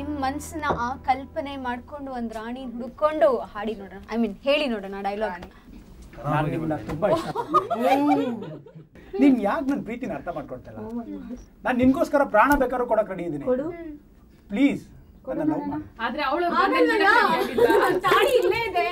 ನಿಮ್ಮ ಮನಸ್ಸನ್ನ ಆ ಕಲ್ಪನೆ ಮಾಡ್ಕೊಂಡು ಒಂದು ರಾಣಿ ಹುಡುಕೊಂಡು ಹಾಡಿ ನೋಡೋಣ. ಐ ಮೀನ್ ಹೇಳಿ ನೋಡೋಣ ಡೈಲಾಗ್. ನಾನು ನಿಮ್ಮನ್ನ ತುಂಬಾ ಇಷ್ಟಪಡ್ತೀನಿ. ನೀನ್ ಯಾಕೆ ನನ್ನ ಪ್ರೀತಿನ ಅರ್ಥ ಮಾಡ್ಕೊಳ್ತಲ್ಲ? ನಾನು ನಿನ್ಗೋಸ್ಕರ ಪ್ರಾಣ ಬೇಕಾದ್ರೂ ಕೊಡಕ್ ರೆಡಿ ಇದ್ದೀನಿ. ಪ್ಲೀಸ್ ನನ್ನ ಲವ್ ಮಾಡಿ. ಆದ್ರೆ ಅವಳು ತಾಳಿ ಇಲ್ಲೇ ಇದೆ.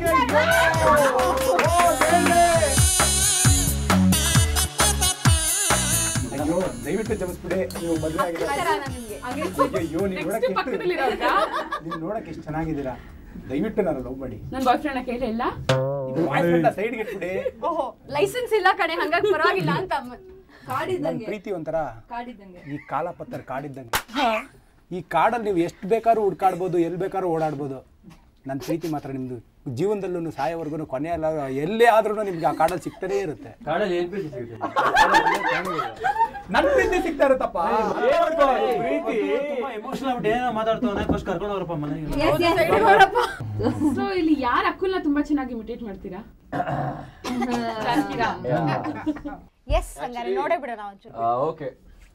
ಅಯ್ಯೋ ದಯವಿಟ್ಟು ಜಮಿಸ್ಬಿಡಿ. ನೀವು ಮದುವೆ ಆಗಿದೆ. ಅಯ್ಯೋ ನೀವು ನೋಡಕ್ಕೆ ಎಷ್ಟು ಚೆನ್ನಾಗಿದ್ದೀರಾ. ದಯವಿಟ್ಟು ನಾನು ಲವ್ ಮಾಡಿ. ನನ್ನ ಬಾಯ್ ಫ್ರೆಂಡ್ ಕೇಳಿಲ್ಲ. ಸೈಡ್ಗೆ ಇಟ್ಬಿಡಿ. ಓಹೋ ಲೈಸೆನ್ಸ್ ಇಲ್ಲ ಕಡೆ, ಹಂಗಾಗಿ ಪರವಾಗಿಲ್ಲ ಅಂತ. ಪ್ರೀತಿ ಒಂಥರ ಈ ಕಾಲಪತ್ರ ಕಾಡಿದ್ದಂಗೆ. ಈ ಕಾಡಲ್ಲಿ ನೀವು ಎಷ್ಟು ಬೇಕಾದ್ರೂ ಹುಡ್ಕಾಡ್ಬೋದು, ಎಲ್ಲಿ ಬೇಕಾದ್ರೂ ಓಡಾಡ್ಬೋದು. ನನ್ನ ಪ್ರೀತಿ ಮಾತ್ರ ನಿಮ್ದು ಜೀವನದಲ್ಲೂ ಸಾಯೋವರೆಗೂ ಕೊನೆ ಅಲ್ಲ, ಎಲ್ಲೇ ಆದ್ರೂ ನಿಮ್ಗೆ ಆ ಕಾಡಲ್ಲಿ ಸಿಗ್ತಾನೇ ಇರುತ್ತೆ. ಕಾಡಲ್ಲಿ ಎಲ್ಲಿ ಪ್ರೀತಿ ಸಿಗುತ್ತೆ? ನನ್ನ ಪ್ರೀತಿ ಸಿಗ್ತಾ ಇರುತ್ತಪ್ಪ. ಪ್ರೀತಿ ತುಂಬಾ ಎಮೋಷನಲ್ ಆಗ್ಬಿಟ್ಟು ಏನೋ ಮಾತಾಡ್ತಾವನೆ. ಫಸ್ಟ್ ಕರ್ಕೊಂಡು ಹೋಗ್ರಪ್ಪ ಮನೆಗೆ. ಸೊ ಇಲ್ಲಿ ಯಾರ ಅಕ್ಕುಲ್ನ ತುಂಬಾ ಚೆನ್ನಾಗಿ ಇಮಿಟೇಟ್ ಮಾಡ್ತೀರಾ? ಎಸ್ ಹಂಗಾರೆ ನೋಡೇ ಬಿಡೋಣ ಒಂಚೂರು. Okay,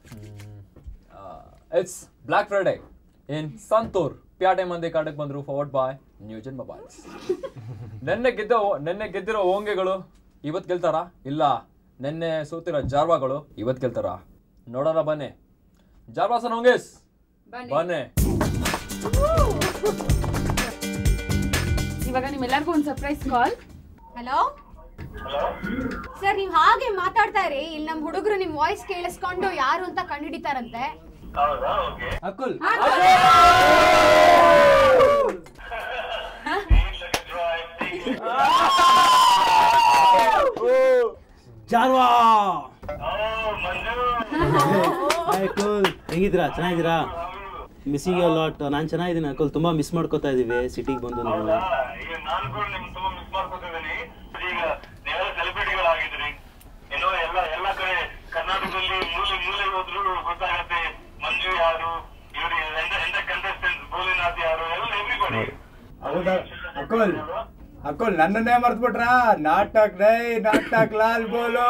it's black Friday in Santoor. ಪ್ಯಾಟೆ ಮಂದಿ ಕಾಡಕ್ಕೆ ಬಂದ್ರು ಫಾರ್ವರ್ಡ್ ಬಾಯ್ ನ್ಯೂಜನ್ ಮೊಬೈಲ್ಸ್. ನೆನ್ನೆ ಗೆದ್ದಿರೋ ಓಂಗೆಗಳು ಇವತ್ತು ಗೆಲ್ತಾರಾ? ಇಲ್ಲ, ನೆನ್ನೆ ಸೋತಿರೋ ಜಾರ್ವಾಗಳು ಇವತ್ತು ಗೆಲ್ತಾರಾ? ನೋಡೋಣ ಬನ್ನಿ. ಜಾರ್ವಾಸನ್ ಓಂಗೆಸ್ ಬನ್ನಿ. ಇವಾಗ ನಿಮ್ಮೆಲ್ಲರಿಗೂ ಒಂದು ಸರ್ಪ್ರೈಸ್ ಕಾಲ್. ಹಲೋ ಸರ್, ನೀವು ಹಾಗೆ ಮಾತಾಡ್ತಾ ಇರಿ. ಇಲ್ಲಿ ನಮ್ಮ ಹುಡುಗರು ನಿಮ್ಮ ವಾಯ್ಸ್ ಕೇಳಿಸ್ಕೊಂಡು ಯಾರು ಅಂತ ಕಂಡುಹಿಡಿತಾರಂತೆ. ಅಕುಲ್ ಜಾರ್ವಾ. ಅಕುಲ್ ಹೆಂಗಿದ್ದೀರಾ? ಚೆನ್ನಾಗಿದ್ದೀರಾ? Missing you lot. ನಾನು ಚೆನ್ನಾಗಿದ್ದೀನಿ ಅಕುಲ್. ತುಂಬಾ ಮಿಸ್ ಮಾಡ್ಕೋತಾ ಇದೀವಿ ಸಿಟಿಗೆ ಬಂದು. ನೀವು ಕರ್ನಾಟಕದಲ್ಲಿ ಮೂಲೆ ಮೂಲೆ ಹೋದ್ರು ಗೊತ್ತಾಗತ್ತೆ ಮಂಜು ಯಾರು, ಇವರು ಕಂಟೆಸ್ಟೆಂಟ್ ಬೋಲಿನಾಥ್ ಯಾರು, ಎಲ್ಲ ಎವ್ರಿಬಡಿ. ಹೌದಾ ಅಕುಲ್? ಅಕುಲ್ ನನ್ನನ್ನೇ ಮರ್ತ್ಬಿಟ್ರ? ನಾಟಕ್ ನೈ ನಾಟಕ್ ಲಾಲ್ ಬೋಲೋ.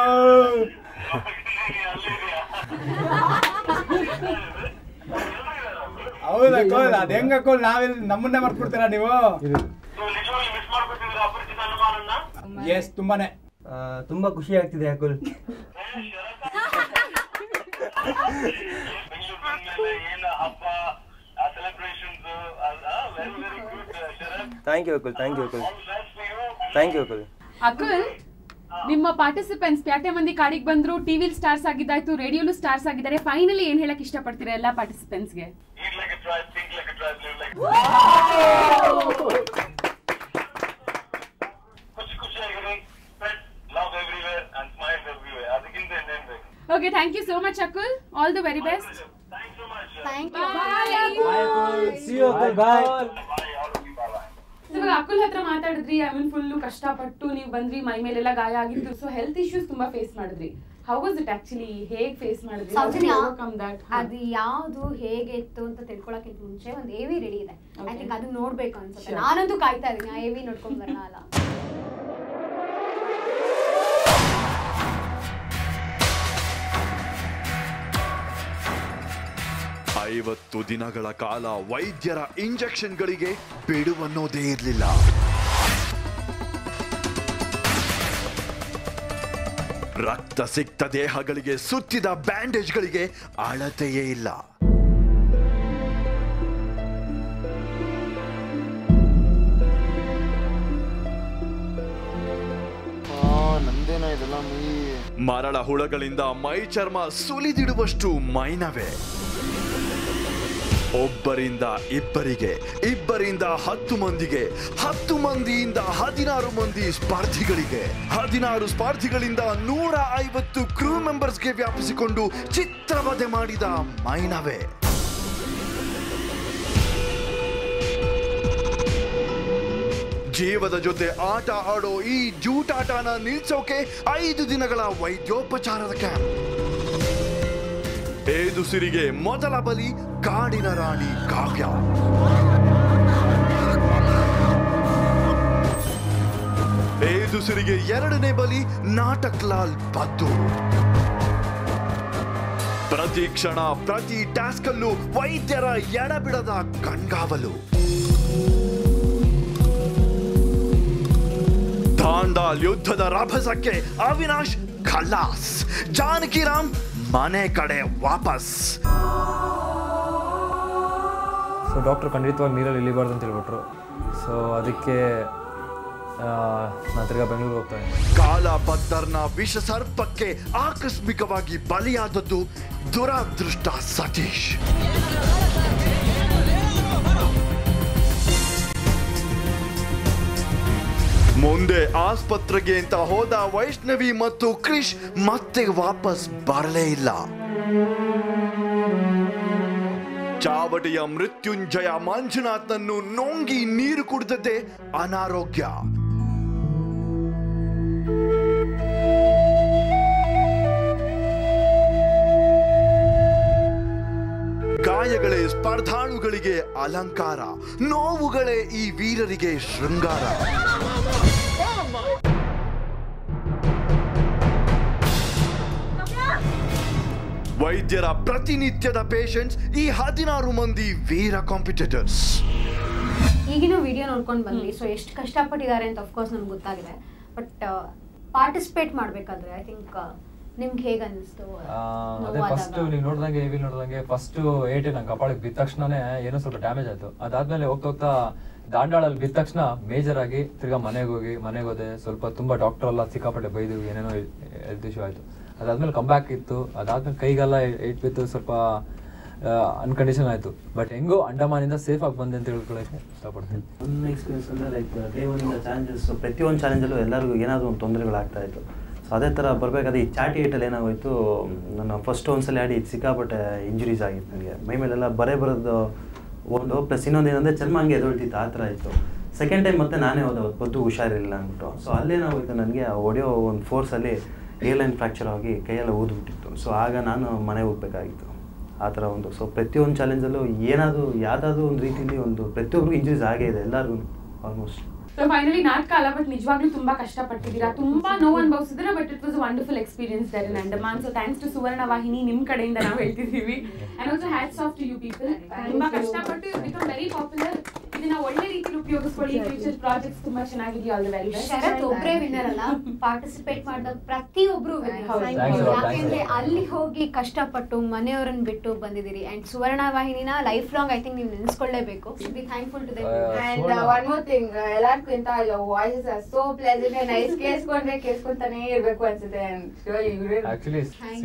ಹೌದ ಅಕುಲ್? ಅದ್ ಹೆಂಗ ಅಕುಲ್? ನಾವೆಲ್ಲಿ ನಮ್ಮನ್ನೇ ಮರ್ತ್ಬಿಡ್ತೀರಾ ನೀವು? ನಿಜವಾಗಿ ಮಿಸ್ ಮಾಡ್ಕೊತಿದ್ರೆ ಅಪರಿಚಿತ ಅನುಮಾನನ್ನ? ಎಸ್, ತುಂಬಾನೇ. ತುಂಬಾ ಖುಷಿ ಆಗ್ತಿದೆ ಅಕುಲ್. ಏನು ಹಬ್ಬ, celebrations, very very good Sharath. Thank you Akul. Thank you Akul. Thank you Akul. Akul, ನಿಮ್ಮ ಪಾರ್ಟಿಸಿಪೆಂಟ್ಸ್ ಪ್ಯಾಟೆ ಮಂದಿ ಕಾಡಿಗೆ ಬಂದ್ರು, ಟಿವಿಲ್ ಸ್ಟಾರ್ಸ್ ಆಗಿದ್ದಾಯ್ತು, ರೇಡಿಯೋಲು ಸ್ಟಾರ್ಸ್ ಆಗಿದ್ದಾರೆ. ಫೈನಲಿ ಏನ್ ಹೇಳಕ್ ಇಷ್ಟಪಡ್ತೀರಾ ಎಲ್ಲಾ ಪಾರ್ಟಿಸಿಪೆಂಟ್ಸ್ಗೆ? Eat like a tribe, think like a tribe, live like ಖುಷಿಯಾಗಿರಿ. spread love everywhere and smile everywhere. ಅದಕ್ಕಿಂತ ಇನ್ನೇನ್ ಬೇಕು? Okay, thank you so much Akul. All the very best. Thanks so much. Thank you. Bye. See you Akul. Bye. Bye all of you. Bye bye. ಇವಾಗ ಅಕುಲ್ ಹತ್ರ ಮಾತಾಡಿದ್ರಿ. I mean full ಕಷ್ಟಪಟ್ಟು ನೀವು ಬಂದ್ರಿ, ಮೈ ಮೇಲೆಲ್ಲ ಗಾಯ ಆಗಿತ್ತು. ಸೊ ಹೆಲ್ತ್ ಇಶ್ಯೂಸ್ ತುಂಬಾ ಫೇಸ್ ಮಾಡಿದ್ರಿ. How was it actually? ಹೇಗೆ ಫೇಸ್ ಮಾಡಿದ್ರಿ? ಅದು ಯಾವ್ದು ಹೇಗೆ ಇತ್ತು ಅಂತ ತಿಳ್ಕೊಳಕ್ಕಿಂತ ಮುಂಚೆ ಒಂದು ಎವಿ ರೆಡಿ ಇದೆ. ಐ ಥಿಂಕ್ ಅದು ನೋಡ್ಬೇಕು ಅನ್ಸುತ್ತೆ. ನಾನಂತೂ ಕಾಯ್ತಾ ಇದೀನಿ ಆ ಎವಿ ನೋಡ್ಕೊಂಡ್ ಬರೋಣ ಅಲ್ಲ. 50 ದಿನಗಳ ಕಾಲ ವೈದ್ಯರ ಇಂಜೆಕ್ಷನ್ಗಳಿಗೆ ಬಿಡುವನ್ನೋದೇ ಇರಲಿಲ್ಲ. ರಕ್ತ ಸಿಕ್ತ ದೇಹಗಳಿಗೆ ಸುತ್ತಿದ ಬ್ಯಾಂಡೇಜ್ಗಳಿಗೆ ಅಳತೆಯೇ ಇಲ್ಲ. ಮರಳ ಹುಳಗಳಿಂದ ಮೈ ಚರ್ಮ ಸುಲಿದಿಡುವಷ್ಟು ಮೈನವೇ. ಒಬ್ಬರಿಂದ ಇಬ್ಬರಿಗೆ, ಇಬ್ಬರಿಂದ 10 ಮಂದಿಗೆ, 10 ಮಂದಿಯಿಂದ 16 ಮಂದಿ ಸ್ಪರ್ಧಿಗಳಿಗೆ, 16 ಸ್ಪರ್ಧಿಗಳಿಂದ 150 ಕ್ರೂ ಮೆಂಬರ್ಸ್ಗೆ ವ್ಯಾಪಿಸಿಕೊಂಡು ಚಿತ್ರವಧೆ ಮಾಡಿದ ಮೈನವೇ. ಜೀವದ ಜೊತೆ ಆಟ ಆಡೋ ಈ ಜೂಟಾಟನ ನಿಲ್ಸೋಕೆ 5 ದಿನಗಳ ವೈದ್ಯೋಪಚಾರದ ಕ್ಯಾಂಪ್. ಏದುಸಿರಿಗೆ ಮೊದಲ ಬಲಿ ಕಾಡಿನ ರಾಣಿ ಕಾವ್ಯ. ಏದುಸಿರಿಗೆ 2ನೇ ಬಲಿ ನಾಟಕ್ ಲಾಲ್ ಬದ್ದು. ಪ್ರತಿ ಕ್ಷಣ ಪ್ರತಿ ಟಾಸ್ಕ್ ಅಲ್ಲೂ ವೈದ್ಯರ ಎಡಬಿಡದ ಕಣ್ಗಾವಲು. ದಾಂಡಾಲ್ ಯುದ್ಧದ ರಭಸಕ್ಕೆ ಅವಿನಾಶ್ ಖಲಾಸ್, ಜಾನಕಿರಾಮ್ ಮನೆ ಕಡೆ ವಾಪಸ್. ಸೊ ಡಾಕ್ಟರ್ ಖಂಡಿತವಾಗಿ ನೀರಲ್ಲಿ ಇಳಿಬಾರ್ದು ಅಂತ ಹೇಳ್ಬಿಟ್ರು. ಸೊ ಅದಕ್ಕೆ ನಾನು ತಿರ್ಗಾ ಬೆಂಗಳೂರಿಗೆ ಹೋಗ್ತಾ ಇದ್ದೀನಿ. ಕಾಲಪತ್ತರ್ನ ವಿಷ ಸರ್ಪಕ್ಕೆ ಆಕಸ್ಮಿಕವಾಗಿ ಬಲಿಯಾದದ್ದು ದುರಾದೃಷ್ಟ ಸತೀಶ್. ಮುಂದೆ ಆಸ್ಪತ್ರೆಗೆ ಅಂತ ಹೋದ ವೈಷ್ಣವಿ ಮತ್ತು ಕ್ರಿಶ್ ಮತ್ತೆ ವಾಪಸ್ ಬರಲೇ ಇಲ್ಲ. ಚಾವಟಿಯ ಮೃತ್ಯುಂಜಯ ಮಂಜುನಾಥ್ನನ್ನು ನುಂಗಿ ನೀರು ಕುಡಿದದ್ದೇ ಅನಾರೋಗ್ಯ. ಗಾಯಗಳೇ ಸ್ಪರ್ಧಾಳುಗಳಿಗೆ ಅಲಂಕಾರ, ನೋವುಗಳೇ ಈ ವೀರರಿಗೆ ಶೃಂಗಾರ. ವೈದ್ಯರ ಪ್ರತಿನಿತ್ಯದ ಪೇಷಂಟ್ಸ್ ಈ 16 ಮಂದಿ ವೀರ ಕಾಂಪಿಟೇಟರ್ಸ್. ಈಗಿನ ವಿಡಿಯೋ ನೋಡ್ಕೊಂಡು ಬಂದ್ವಿ, ಸೊ ಎಷ್ಟು ಕಷ್ಟಪಟ್ಟಿದ್ದಾರೆ ಅಂತ ಅಫ್ಕೋರ್ಸ್ ನಮ್ಗೆ ಗೊತ್ತಾಗಿದೆ. ಬಟ್ ಪಾರ್ಟಿಸಿಪೇಟ್ ಮಾಡ್ಬೇಕಾದ್ರೆ ಐ ಥಿಂಕ್ ನಿಮ್ಗೆ ಹೇಗೆ ಅನಿಸ್ತು? ಅದೇ ಫಸ್ಟ್ ನೀವು ನೋಡ್ದಂಗೆ ಫಸ್ಟ್ ಏಟೆ ನಂಗೆ ಕಪಾಳಿಗೆ ಬಿದ್ದ ತಕ್ಷಣನೇ ಏನೋ ಸ್ವಲ್ಪ ಡ್ಯಾಮೇಜ್ ಆಯ್ತು. ಅದಾದ್ಮೇಲೆ ಹೋಗ್ತಾ ದಾಂಡಾಳಲ್ಲಿ ಬಿದ್ದ ತಕ್ಷಣ ಮೇಜರ್ ಆಗಿ ತಿರ್ಗಾ ಮನೆಗೆ ಹೋದೆ. ಸ್ವಲ್ಪ ತುಂಬಾ ಡಾಕ್ಟರ್ ಎಲ್ಲ ಸಿಕ್ಕಾಪಟ್ಟೆ ಬೈದು ಏನೇನೋ ಹೆಲ್ತ್ ಇಶ್ಯೂ ಆಯ್ತು. ಅದಾದ್ಮೇಲೆ ಕಂಬ್ಯಾಕ್ ಇತ್ತು. ಅದಾದ್ಮೇಲೆ ಕೈಗೆಲ್ಲ ಏಟ್ ಬಿತ್ತು, ಸ್ವಲ್ಪ ಅನ್ಕಂಡೀಷನ್ ಆಯ್ತು. ಬಟ್ ಹೆಂಗೋ ಅಂಡಮಾನಿಂದ ಸೇಫ್ ಆಗಿ ಬಂದೆ ಅಂತ ಹೇಳ್ಕೊಳಕ್ಕೆ ಇಷ್ಟಪಡ್ತೀನಿ. ನನ್ನ ಎಕ್ಸ್ಪೀರಿಯನ್ಸ್ ಅಂದರೆ ಲೈಕ್ ಡೇ ಒನ್ನಿಂದ ಚಾಲೆಂಜಸ್, ಪ್ರತಿಯೊಂದು ಚಾಲೆಂಜಲ್ಲೂ ಎಲ್ಲರಿಗೂ ಏನಾದರೂ ಒಂದು ತೊಂದರೆಗಳಾಗ್ತಾ ಇತ್ತು. ಸೊ ಅದೇ ಥರ ಬರಬೇಕಾದ್ರೆ ಈ ಚಾಟಿ ಏಟಲ್ಲಿ ಏನಾಗೋಯ್ತು, ನಾನು ಫಸ್ಟ್ ಒಂದ್ಸಲ ಆಡಿ ಸಿಕ್ಕಾಪಟ್ಟೆ ಇಂಜುರೀಸ್ ಆಗಿತ್ತು ನನಗೆ. ಮೈ ಮೇಲೆಲ್ಲ ಬರೋದು ಒಂದು ಪ್ಲಸ್ ಇನ್ನೊಂದು ಏನಂದರೆ ಚರ್ಮ ಹಂಗೆ ಎದೊಳ್ತಿತ್ತು, ಆ ಥರ ಇತ್ತು. ಸೆಕೆಂಡ್ ಟೈಮ್ ಮತ್ತೆ ನಾನೇ ಹೋದೆ, ಹೊತ್ತು ಹುಷಾರಿಲ್ಲ ಅಂದ್ಬಿಟ್ಟು. ಸೊ ಅಲ್ಲೇನಾಗೋಯ್ತು, ನನಗೆ ಹೊಡೆಯೋ ಒಂದು ಫೋರ್ಸಲ್ಲಿ ಏರ್ಲೈನ್ ಫ್ರ್ಯಾಕ್ಚರ್ ಆಗಿ ಕೈಯೆಲ್ಲ ಊದ್ಬಿಟ್ಟಿತ್ತು. ಸೊ ಆಗ ನಾನು ಮನೆಗೆ ಹೋಗ್ಬೇಕಾಗಿತ್ತು. ಆ ಥರ ಒಂದು ಸೊ ಪ್ರತಿಯೊಂದು ಚಾಲೆಂಜಲ್ಲೂ ಯಾವುದಾದ್ರೂ ಒಂದು ರೀತಿಯಲ್ಲಿ ಒಂದು ಪ್ರತಿಯೊಬ್ಬರಿಗೂ ಇಂಜುರೀಸ್ ಆಗೇ ಇದೆ ಎಲ್ಲರಿಗೂ ಆಲ್ಮೋಸ್ಟ್. ಸೊ ಫೈನಲಿ ನಾಟಕ ಅಲ್ಲ, ಬಟ್ ನಿಜವಾಗ್ಲೂ ತುಂಬಾ ಕಷ್ಟಪಟ್ಟಿದ್ದೀರಾ, ತುಂಬಾ ನೋವು ಅನುಭವಿಸಿದ್ರೆ. But it was wonderful experience there in Andaman. So thanks to Suvarna Vahini, ನಿಮ್ ಕಡೆಯಿಂದ ನಾವು ಹೇಳ್ತಿದ್ದೀವಿ. And also hats off to you people. ತುಂಬಾ ಕಷ್ಟಪಟ್ಟು ಯು ಬಿಕಮ್ ವೆರಿ ಪಾಪ್ಯುಲರ್. ಇದನ್ನ ಒಳ್ಳೆ ರೀತಿಯಲ್ಲಿ ಉಪಯೋಗಿಸ್ಕೊಳ್ಳಿ. ಫ್ಯೂಚರ್ ಪ್ರಾಜೆಕ್ಟ್ಸ್ ತುಂಬಾ ಚೆನ್ನಾಗಿದೆಯಾ. All the very best. Sharath ಒಬ್ಬರೇ ವಿನ್ನರ್ ಅಲ್ಲ, ಪಾರ್ಟಿಸಿಪೇಟ್ ಮಾಡಿದ ಪ್ರತಿಯೊಬ್ರು ಯಾಕೆಂದ್ರೆ ಅಲ್ಲಿ ಹೋಗಿ ಕಷ್ಟಪಟ್ಟು ಮನೆಯವರನ್ನ ಬಿಟ್ಟು ಬಂದಿದ್ದೀರಿ. ಅಂಡ್ ಸುವರ್ಣ ವಾಹಿನಿನ ಲೈಫ್ ಲಾಂಗ್ ಐ ಥಿಂಕ್ ನೀವು ನೆನೆಸ್ಕೊಳ್ಳೇಬೇಕು. Be thankful to them. And one more thing, ಎಲ್ಲಾರ್ಕಿಂತ voices are so pleasant and nice. ಕೇಳಿಸ್ಕೊಂತಾನೆ ಇರಬೇಕು ಅನ್ಸುತ್ತೆ. ಆಕ್ಚುಲಿ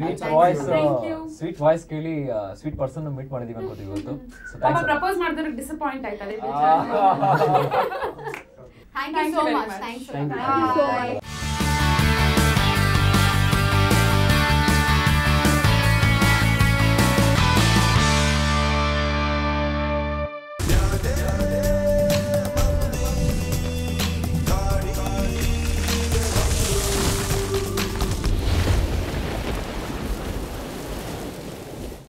ಸ್ವೀಟ್ ವಾಯ್ಸ್ ಕೇಳಿ ಸ್ವೀಟ್ ಪರ್ಸನ್ ಮೀಟ್ ಮಾಡಿದೀವಿ ಅನ್ಕೋತೀವಿ ಇವತ್ತು. ಪ್ರಪೋಸ್ ಮಾಡಿದ್ರೆ ಡಿಸಪಾಯಿಂಟ್ ಆಯ್ತದೆ. Thank you so much. Thanks so much.